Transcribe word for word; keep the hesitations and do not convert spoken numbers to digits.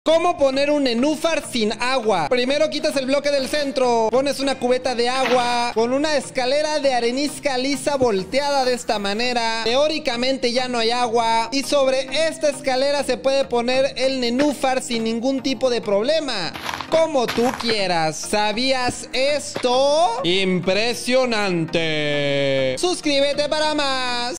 ¿Cómo poner un nenúfar sin agua? Primero quitas el bloque del centro, pones una cubeta de agua con una escalera de arenisca lisa volteada de esta manera. Teóricamente ya no hay agua y sobre esta escalera se puede poner el nenúfar sin ningún tipo de problema. Como tú quieras. ¿Sabías esto? ¡Impresionante! Suscríbete para más.